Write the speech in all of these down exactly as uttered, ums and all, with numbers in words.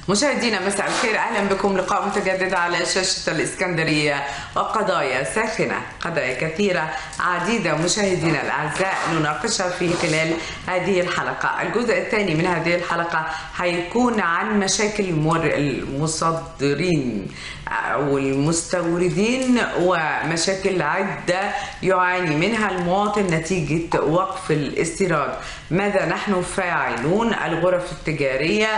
مشاهدينا مساء الخير، اهلا بكم. لقاء متجدد على شاشه الاسكندريه وقضايا ساخنه، قضايا كثيره عديده مشاهدينا الاعزاء نناقشها في خلال هذه الحلقه. الجزء الثاني من هذه الحلقه هيكون عن مشاكل المصدرين او المستوردين ومشاكل عده يعاني منها المواطن نتيجه وقف الاستيراد. ماذا نحن فاعلون؟ الغرف التجاريه،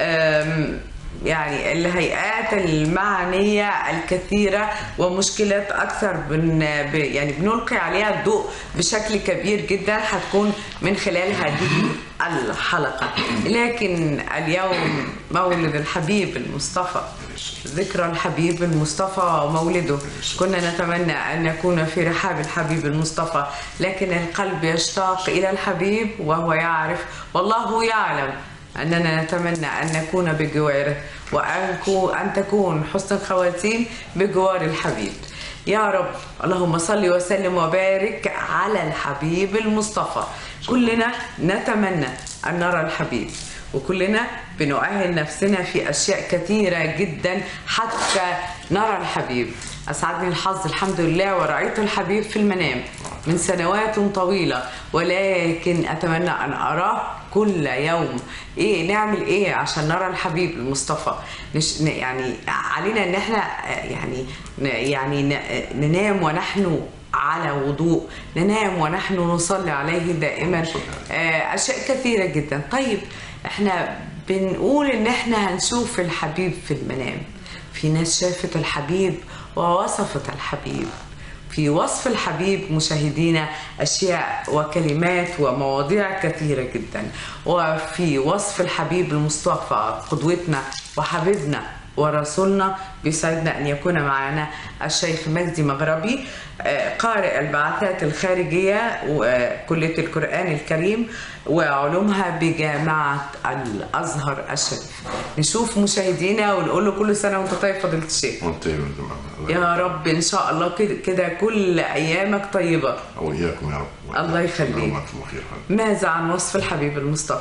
يعني الهيئات المعنية الكثيرة ومشكلات أكثر بن يعني بنلقي عليها الضوء بشكل كبير جدا، هتكون من خلال هذه الحلقة. لكن اليوم مولد الحبيب المصطفى، ذكرى الحبيب المصطفى ومولده. كنا نتمنى أن نكون في رحاب الحبيب المصطفى، لكن القلب يشتاق إلى الحبيب وهو يعرف والله يعلم أننا نتمنى أن نكون بجواره وأن تكون حسن الخواتيم بجوار الحبيب يا رب. اللهم صل وسلم وبارك على الحبيب المصطفى. كلنا نتمنى أن نرى الحبيب، وكلنا بنؤهل نفسنا في أشياء كثيرة جدا حتى نرى الحبيب. أسعدني الحظ الحمد لله ورأيت الحبيب في المنام من سنوات طويلة، ولكن أتمنى أن أراه كل يوم. إيه نعمل إيه عشان نرى الحبيب المصطفى؟ نش يعني علينا إن إحنا يعني يعني ننام ونحن على وضوء، ننام ونحن نصلي عليه دائما، أشياء كثيرة جدا. طيب إحنا بنقول إن إحنا هنشوف الحبيب في المنام. في ناس شافت الحبيب ووصفت الحبيب. في وصف الحبيب مشاهدينا أشياء وكلمات ومواضيع كثيرة جدا، وفي وصف الحبيب المصطفى قدوتنا وحبيبنا ورسولنا بيسعدنا أن يكون معنا الشيخ مجدي مغربي، قارئ البعثات الخارجية وكلية القرآن الكريم وعلومها بجامعة الأزهر الشريف. نشوف مشاهدينا ونقول له كل سنة وانت طيب فضيلة الشيخ. يا رب إن شاء الله كده كل أيامك طيبة. وإياكم يا رب. الله يخليك. ماذا عن وصف الحبيب المصطفى؟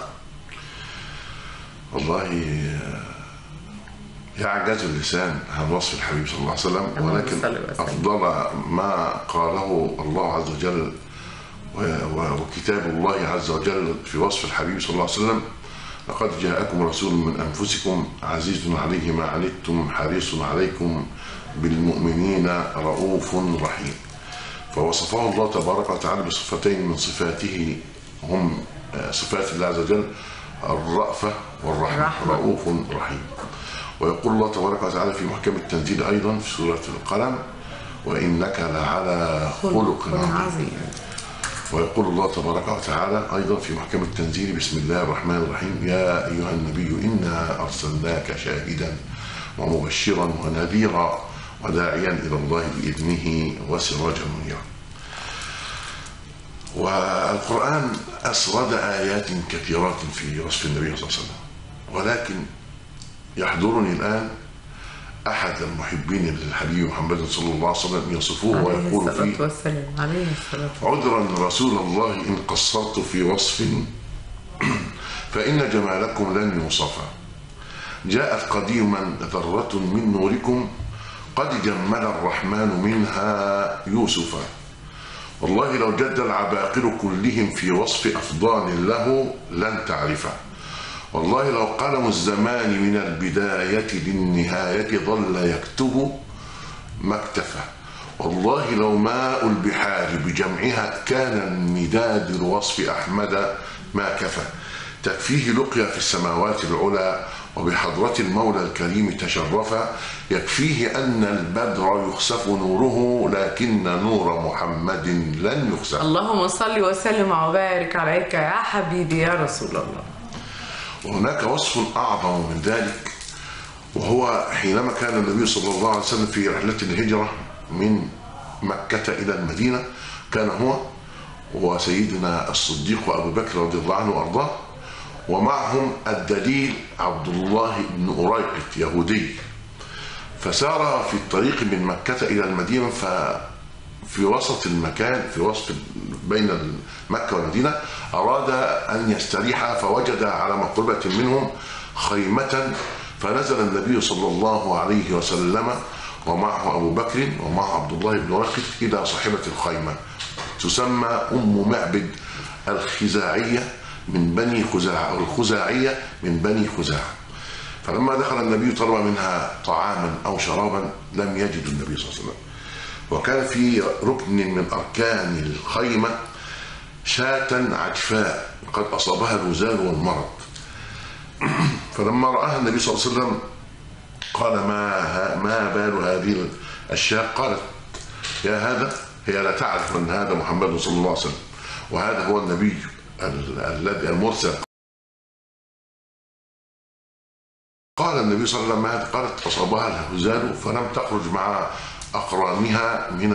والله يعجز اللسان عن وصف الحبيب صلى الله عليه وسلم، ولكن أفضل ما قاله الله عز وجل وكتاب الله عز وجل في وصف الحبيب صلى الله عليه وسلم: لقد جاءكم رسول من أنفسكم عزيز عليه ما عنتم حريص عليكم بالمؤمنين رؤوف رحيم. فوصفه الله تبارك وتعالى بصفتين من صفاته هم صفات الله عز وجل: الرأفة والرحمة، رؤوف رحيم. ويقول الله تبارك وتعالى في محكم التنزيل أيضا في سورة القلم: وإنك لعلى خلق عظيم. ويقول الله تبارك وتعالى أيضا في محكم التنزيل: بسم الله الرحمن الرحيم، يا أيها النبي إنا أرسلناك شاهدا ومبشرا ونذيرا وداعيا إلى الله بإذنه وسراجا منيرا. والقرآن أسرد آيات كثيرات في وصف النبي صلى الله عليه وسلم، ولكن يحضرني الآن أحد المحبين للحبيب محمد صلى الله عليه وسلم يصفوه ويقول فيه: عذرا رسول الله إن قصرت في وصف فإن جمالكم لن يوصفا، جاءت قديما ذرة من نوركم قد جمل الرحمن منها يوسفا، والله لو جد العباقر كلهم في وصف أفضال له لن تعرفه، والله لو قلم الزمان من البداية للنهاية ظل يكتب ما اكتفى، والله لو ماء البحار بجمعها كان المداد لوصف أحمد ما كفى، تكفيه لقيا في السماوات العلى وبحضرة المولى الكريم تشرفا، يكفيه أن البدر يخسف نوره لكن نور محمد لن يخسف. اللهم صل وسلم وبارك عليك يا حبيبي يا رسول الله. وهناك وصف أعظم من ذلك، وهو حينما كان النبي صلى الله عليه وسلم في رحلة الهجرة من مكة إلى المدينة، كان هو وسيدنا الصديق وأبو بكر رضي الله عنه وأرضاه، ومعهم الدليل عبد الله بن أريقط يهودي، فسار في الطريق من مكة إلى المدينة، ففي وسط المكان في وسط بين مكة والمدينة أراد أن يستريح، فوجد على مقربة منهم خيمة فنزل النبي صلى الله عليه وسلم ومعه أبو بكر ومعه عبد الله بن رقد إلى صاحبة الخيمة تسمى أم معبد الخزاعية من بني خزاعة، أو الخزاعية من بني خزاعة. فلما دخل النبي طلب منها طعاما أو شرابا لم يجد النبي صلى الله عليه وسلم. وكان في ركن من أركان الخيمة شاة عجفاء قد أصابها الوزال والمرض. فلما رآها النبي صلى الله عليه وسلم قال ما ما بال هذه الشاة؟ قالت يا هذا، هي لا تعرف أن هذا محمد صلى الله عليه وسلم وهذا هو النبي الذي المرسل. قال النبي صلى الله عليه وسلم قالت أصابها الهزال فلم تخرج مع أقرانها من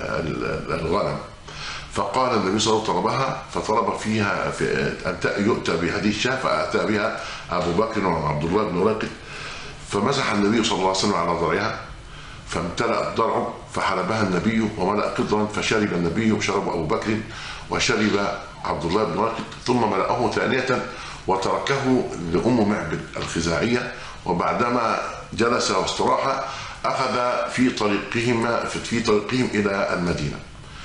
الغنم. فقال النبي صلى الله عليه وسلم طلبها، فطلب فيها في أن يؤتى بهذه الشاة، فأتى بها أبو بكر وعبد الله بن رقد، فمسح النبي صلى الله عليه وسلم على ضرعها فامتلأ الضرع فحلبها النبي وملأ قدرا، فشرب النبي وشرب أبو بكر وشرب عبد الله بن رقد، ثم ملأه ثانية وتركه لأم معبد الخزاعية. وبعدما جلس واستراح أخذ في طريقهما في طريقهم إلى المدينة.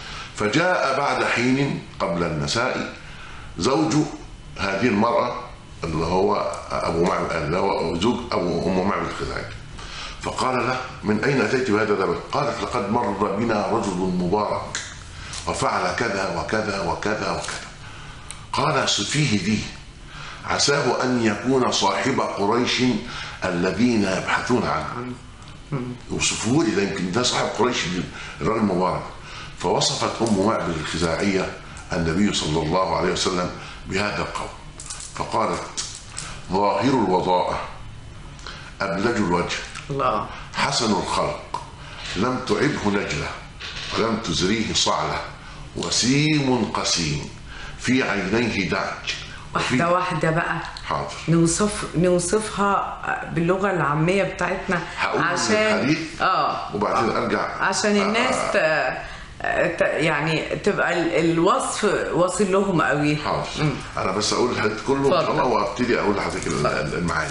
فجاء بعد حين قبل المساء زوج هذه المرأة اللي هو أبو معبد، اللي هو زوج أبو أم معبد الخزاعية، فقال له من أين أتيت بهذا الذبح؟ قالت لقد مر بنا رجل مبارك وفعل كذا وكذا وكذا وكذا. قال صفيه لي عساه أن يكون صاحب قريش الذين يبحثون عنه. يوصفوه لي، ده يمكن ده صاحب قريش الرجل المبارك. فوصفت أم معبد الخزاعية النبي صلى الله عليه وسلم بهذا القول، فقالت ظاهر الوضاءة أبلج الوجه الله حسن الخلق لم تعبه نجلة ولم تزريه صعلة وسيم قسيم في عينيه دعج. واحدة واحدة بقى حاضر نوصف نوصفها باللغة العامية بتاعتنا عشان اه وبعدين ارجع عشان الناس آه ت... يعني تبقى الوصف واصل لهم قوي. حاضر. انا بس اقول الحديث كله ان شاء الله وابتدي اقول لحضرتك المعاني.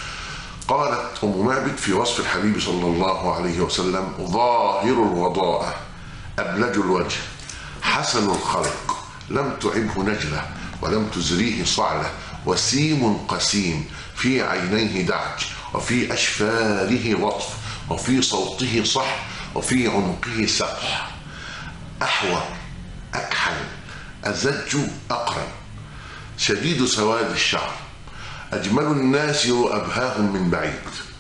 قالت ام معبد في وصف الحبيب صلى الله عليه وسلم ظاهر الوضاءة أبلج الوجه حسن الخلق لم تعبه نجلة ولم تزريه صعلة وسيم قسيم في عينيه دعج وفي أشفاره لطف وفي صوته صح وفي عنقه سقح أحوى أكحل أزج أقرن شديد سواد الشعر أجمل الناس وأبهاهم من بعيد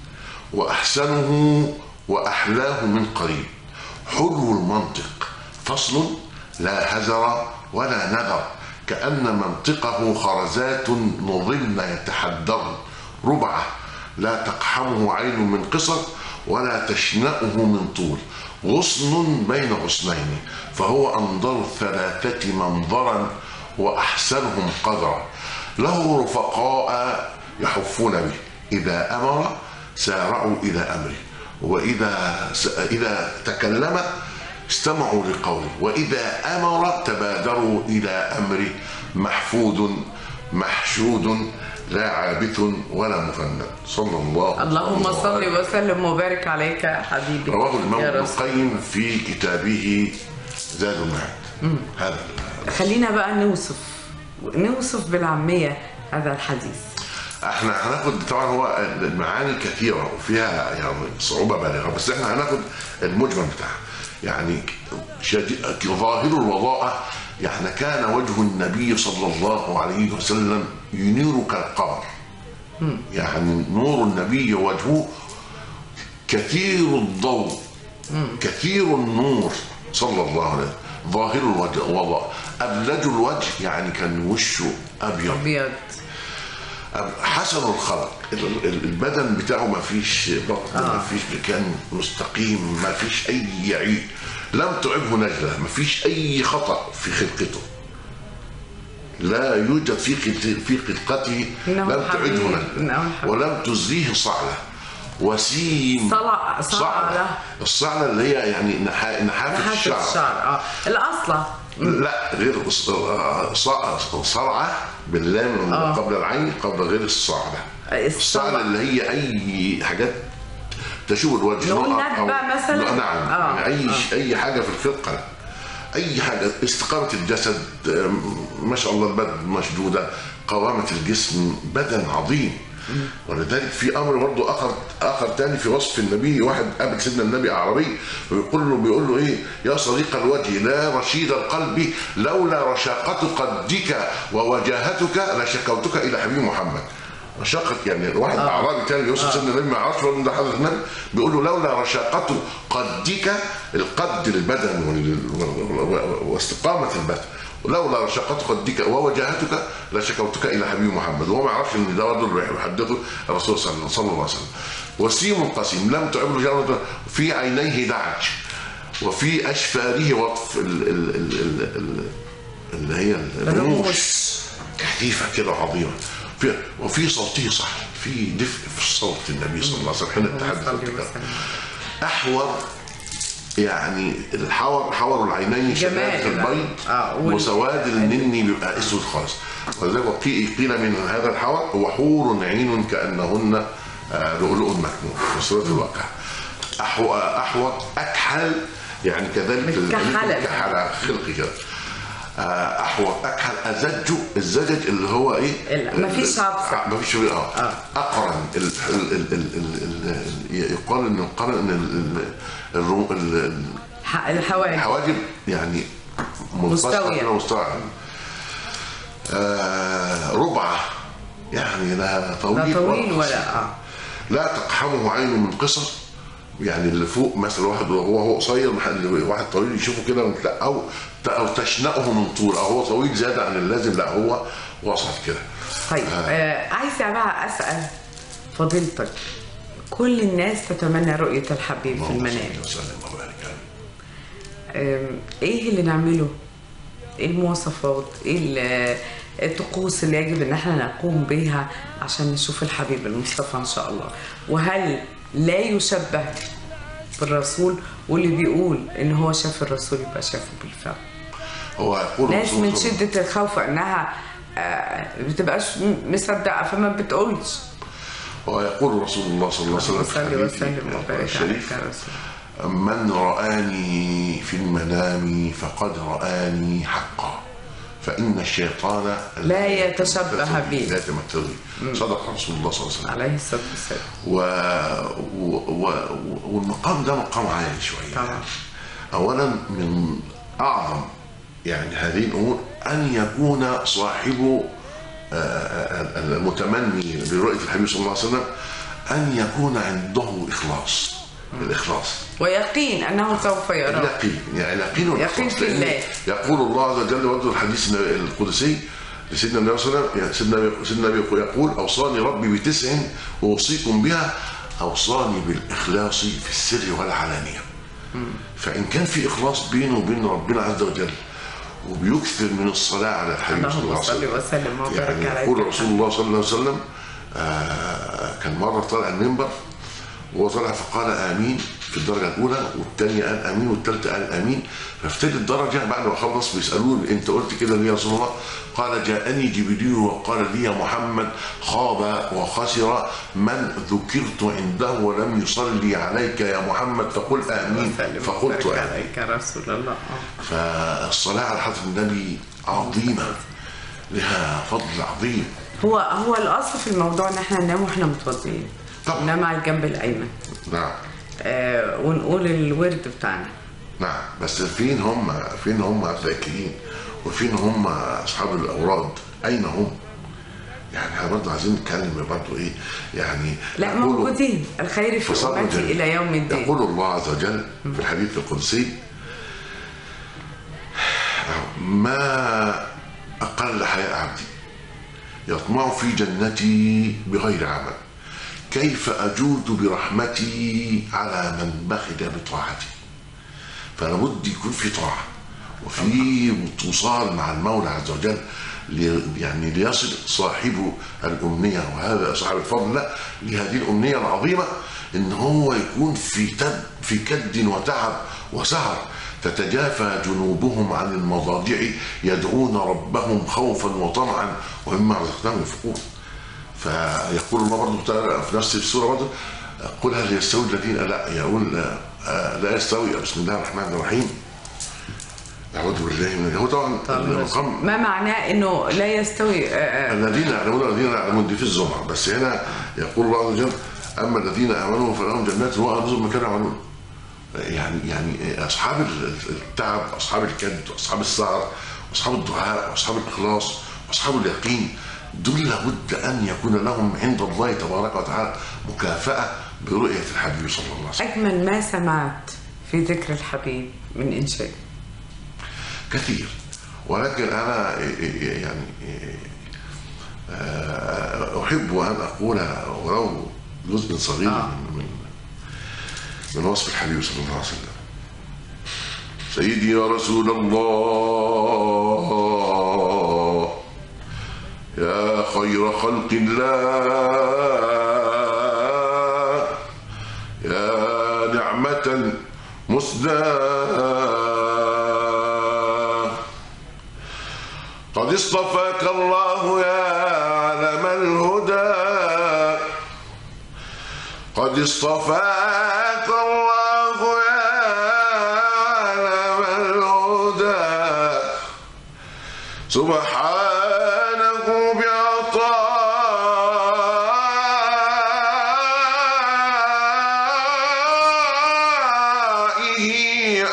وأحسنه وأحلاه من قريب حلو المنطق فصل لا هزر ولا نذر كأن منطقه خرزات نظلن يتحدر ربعة لا تقحمه عين من قصر ولا تشنأه من طول غصن بين غصنين فهو أنظر الثلاثة منظرا وأحسنهم قدرا له رفقاء يحفون به إذا أمر سارعوا إلى أمره وإذا إذا تكلم استمعوا لقوله وإذا أمر تبادروا إلى أمره محفود محشود لا عابث ولا مفند صلى الله عليه وسلم. اللهم صل وسلم وبارك عليك يا حبيبي. رواه الإمام ابن القيم في كتابه زاد المعاد. هذا خلينا بقى نوصف نوصف بالعامية هذا الحديث. احنا هناخد طبعا هو المعاني كثيرة وفيها يعني صعوبة بالغة بس احنا هناخد المجمل بتاعها. يعني ظاهر الوضاءة يعني كان وجه النبي صلى الله عليه وسلم ينير كالقمر. يعني نور النبي وجهه كثير الضوء كثير النور صلى الله عليه وسلم. ظاهر الوضاء أبلج الوجه يعني كان وشه أبيض أبيض حسن الخلق البدن بتاعه ما فيش بطن آه. ما فيش كان مستقيم ما فيش أي عيب لم تعبه نجلة ما فيش أي خطأ في خلقته لا يوجد في في خلقته لم تعبه نجلة ولم تزريه صعلة وسيم صلع صعلة الصعلة اللي هي يعني نحافة نحافة الشعر, الشعر. اه الأصلة لا غير صرعة باللام آه. قبل العين قبل غير الصعدة. الصعدة اللي هي أي حاجات تشوب الوجه، نقول ندبة مثلا. نعم آه. يعني أي آه. أي حاجة في الخلقة، أي حاجة، استقامة الجسد، ما شاء الله البدن مشدودة، قوامة الجسم، بدن عظيم. ولذلك في امر برضه اخر اخر تاني في وصف النبي. واحد قابل سيدنا النبي اعرابي ويقول له بيقول له ايه؟ يا صديق الوجه لا رشيد القلب لولا رشاقة قدك ووجاهتك لشكوتك الى حبيب محمد. رشاقة يعني واحد آه. اعرابي تاني بيوصف آه. سيدنا النبي ما يعرفش برضه ده حضرة النبي، بيقول له لولا رشاقة قدك، القد للبدن واستقامة البدن، لولا رشاقة قدك ووجاهتك لشكوتك الى حبيب محمد. وهو ما يعرفش ان ده برضه اللي بيحدثه الرسول صلى الله عليه وسلم. وسيم قسيم لم تعبه جرة، في عينيه دعج وفي اشفاره وطف، اللي هي الرموش كثيفه كده عظيمه، وفي صوته صح، في دفء في صوت النبي صلى الله عليه وسلم حين التحدث. احور يعني الحور، حور العينين شباب البيض آه وسواد النني بيبقى اسود خالص. ولذلك قيل من هذا الحور هو حور عين كانهن لؤلؤ مكنون في سوره الواقع. احور احور اكحل يعني كذلك الكحل خلقي كده. احور اكحل ازج، الزجج اللي هو ايه؟ ما فيش عطسه، ما فيش اه اقرن. يقال ان القرن ان الحواجب الحواجب يعني مستويه مستويه. آه ربعه يعني لا طويل, لا طويل ولا اه لا تقحمه عين من قصر، يعني اللي فوق مثلا واحد وهو هو قصير، واحد طويل يشوفه كده او او تشنقه من طول، او هو طويل زياده عن اللازم، لا هو وسط كده. طيب آه. آه عايزه بقى اسال فضيلتك، كل الناس تتمنى رؤيه الحبيب في المنام، ايه اللي نعمله؟ ايه المواصفات؟ ايه الطقوس اللي يجب ان احنا نقوم بها عشان نشوف الحبيب المصطفى ان شاء الله؟ وهل لا يشبه بالرسول؟ واللي بيقول ان هو شاف الرسول يبقى شافه بالفعل. هو يقول ناس من شده الخوف انها بتبقاش مصدقه فما بتقولش. هو يقول رسول الله صلى الله عليه وسلم في حديثه الشريف: من رآني في المنام فقد رآني حقا، فإن الشيطان لا يتشبه بي لا يتمثل بي. صدق رسول الله صلى الله عليه وسلم عليه الصلاة والسلام. و... و... و... والمقام ده مقام عالي شوية. طبعا. أولا من أعظم يعني هذه الأمور أن يكون صاحب المتمني لرؤية الحبيب صلى الله عليه وسلم أن يكون عنده إخلاص. الإخلاص ويقين أنه سوف يرى. يقين يعني يقين يقين في الله. يقول الله عز وجل برضه الحديث القدسي لسيدنا النبي صلى الله عليه وسلم، سيدنا سيدنا النبي يقول: أوصاني ربي بتسع أوصيكم بها، أوصاني بالإخلاص في السر والعلانية. فإن كان في إخلاص بينه وبين ربنا عز وجل وبيكثر من الصلاة على الحبيب صلى الله عليه وسلم، يعني يقول رسول الله صلى الله عليه وسلم آه كان مرة طالع المنبر وهو طالع فقال آمين في الدرجة الأولى، والثانية قال آمين، والثالثة قال آمين. فابتدت الدرجة بعد ما خلص بيسألوه: أنت قلت كده ليه يا رسول الله؟ قال: جاءني جبريل وقال لي يا محمد خاب وخسر من ذكرت عنده ولم يصلي عليك يا محمد فقل آمين، فقلت آمين. عليك يا رسول الله. فالصلاة على حضرة النبي عظيمة، لها فضل عظيم. هو هو الأصل في الموضوع إن احنا ننام واحنا متوضئين، ننام على الجنب الأيمن. نعم. آه ونقول الورد بتاعنا. نعم، بس فين هم فين هم الذاكرين وفين هم اصحاب الاوراد؟ اين هم؟ يعني احنا برضه عايزين نتكلم برضه ايه يعني. لا موجودين، الخير في امتي الى يوم الدين. يقول الله عز وجل في الحديث القدسي: ما اقل حياء عبدي يطمع في جنتي بغير عمل، كيف أجود برحمتي على من بخل بطاعتي. فلابد يكون في طاعة وفي وصال مع المولى عز وجل، يعني ليصل صاحب الأمنية، وهذا صاحب الفضل لهذه الأمنية العظيمة، إن هو يكون في تب في كد وتعب وسهر تتجافى جنوبهم عن المضاجع يدعون ربهم خوفا وطمعا ومما رزقناهم ينفقون. فيقول الله برضه تعالى في نفس السوره برضه قل هل يستوي الذين، لا يقول لا يستوي. بسم الله الرحمن الرحيم. أعوذ بالله من هو طبعا المقام ما معناه انه لا يستوي الذين يعلمون الذين لا يعلمون دي في الزمر، بس هنا يقول الله عز وجل اما الذين امنوا فلهم جنات وانهار ما كانوا يعملون. يعني يعني اصحاب التعب، اصحاب الكد، واصحاب السهر، واصحاب الدعاء، واصحاب الاخلاص، واصحاب اليقين، دول لابد ان يكون لهم عند الله تبارك وتعالى مكافاه برؤيه الحبيب صلى الله عليه وسلم. اجمل ما سمعت في ذكر الحبيب من انشاء كثير، ولكن انا يعني احب ان اقول ولو جزء صغير آه. من من وصف الحبيب صلى الله عليه وسلم. سيدي يا رسول الله يا خير خلق الله يا نعمة مسداة قد اصطفاك الله يا علم الهدى قد اصطفاك الله يا علم الهدى سبحانه بعطائه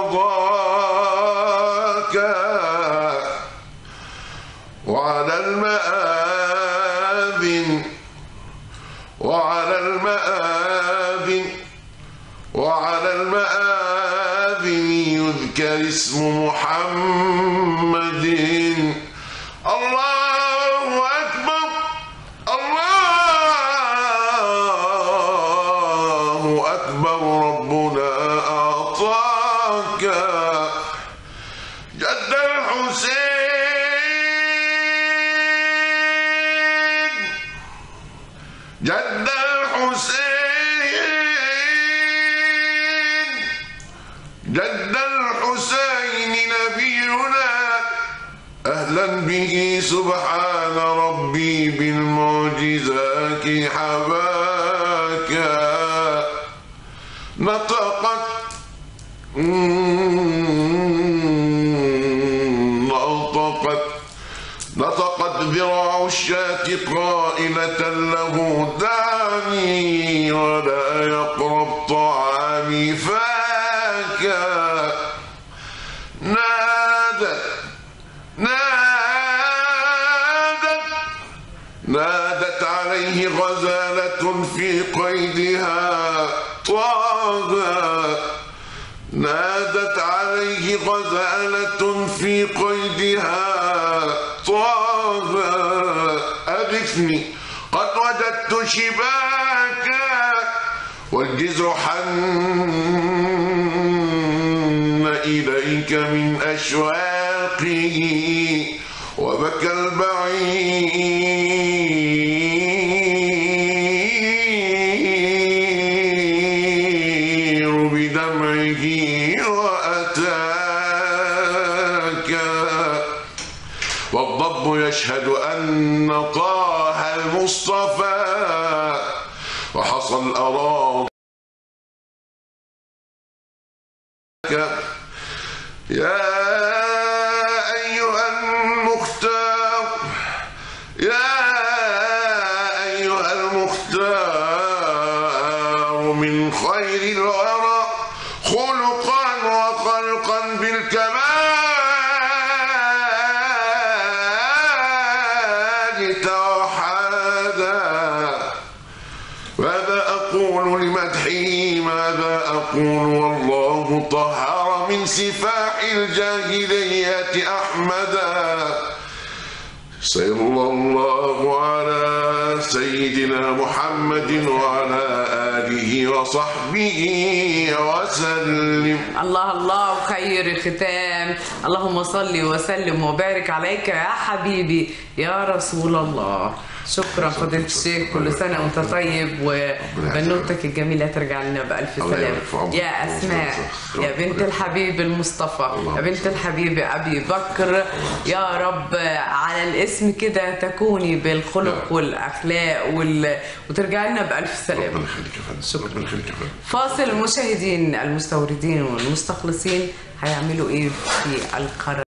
أرضاك وعلى المآذن وعلى المآذن وعلى المآذن يذكر اسم محمد. الله أكبر الله أكبر ربنا أعطاك جد الحسين جد الحسين جد الحسين نبينا أهلا به سبحان ربي بالمعجزات حباك نطقت نطقت نطقت ذراع الشاة قائلة له دعني ولا يقرب طعامي فاك نادت نادت نادت عليه غزالة في قيدها طه نادت عليه غزالة في قيدها طه أغثني قد وجدت شباكا والجزر حن إليك من أشواقه وبكى البعير بدمعه وأتاك والضب يشهد أن طه المصطفى وحصى الأراضي يا أيها المختار يا أيها المختار من خير الورى خلقا وخلقا بالكمال توحدا ماذا أقول لمدحه ماذا أقول والله طهر من سفاح الجاهلية أحمدا. صلى الله على سيدنا محمد وعلى آله وصحبه وسلم. الله الله خير الختام. اللهم صل وسلم وبارك عليك يا حبيبي يا رسول الله. شكرا فضيلة الشيخ، كل سنة وانت طيب وبنوتك الجميلة ترجع لنا بألف سلامة. يا أسماء يا بنت الحبيب المصطفى، يا بنت الحبيب أبي بكر، يا رب على الاسم كده تكوني بالخلق والأخلاق وال... وترجع لنا بألف سلامة. ربنا يخليك يا فندم. شكرا. فاصل. المشاهدين المستوردين والمستخلصين هيعملوا ايه في القرار؟